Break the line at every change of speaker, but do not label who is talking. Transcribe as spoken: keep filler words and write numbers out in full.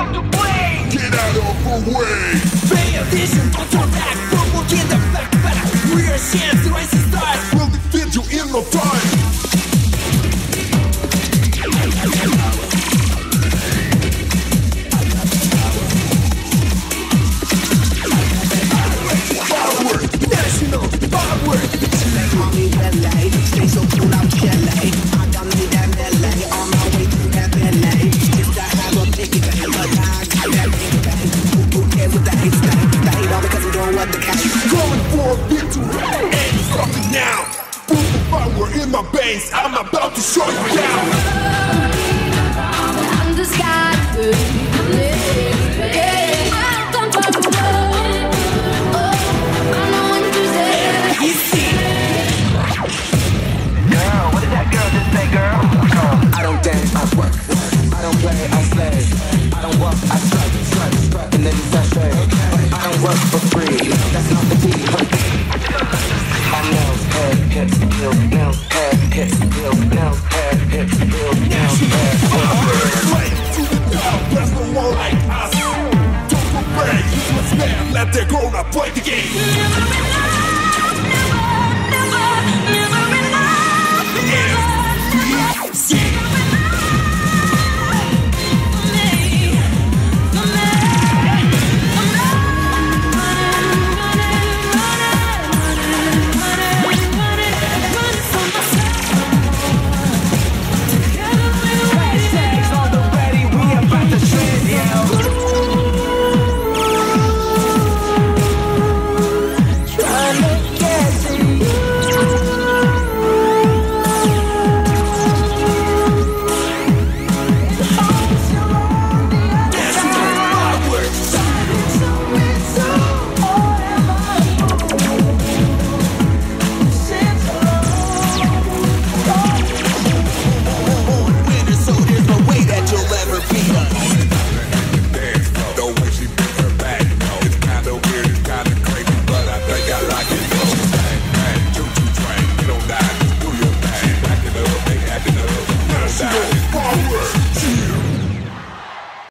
out the way.
Get out of the way.
Pay attention, don't turn back. Don't look in the back, back. Real chance, racing stars
will defeat you in no time.
National power.
They call me L A, stay so cool out L A. I done made that L A, on my way to that L A. Just to have a big bang, but I got that big bang. Who cares what the hate stay? The hate all because I'm doing what the cash.
Going for a victory, ain't stopping now. Put the power in my veins, I'm about to show you down.
I'm the sky, yeah.
I don't dance, I work. I don't play, I slay. I don't walk, I strut, strut, strut, and then sashay. But I don't work for free. That's not the deal. My nails, head, hips, heels, nails, head, hips, heels, nails, head, hips, heels, nails, head, hips.
Right to the top, there's no one like us. Don't go back, you must stand, let the grown up play the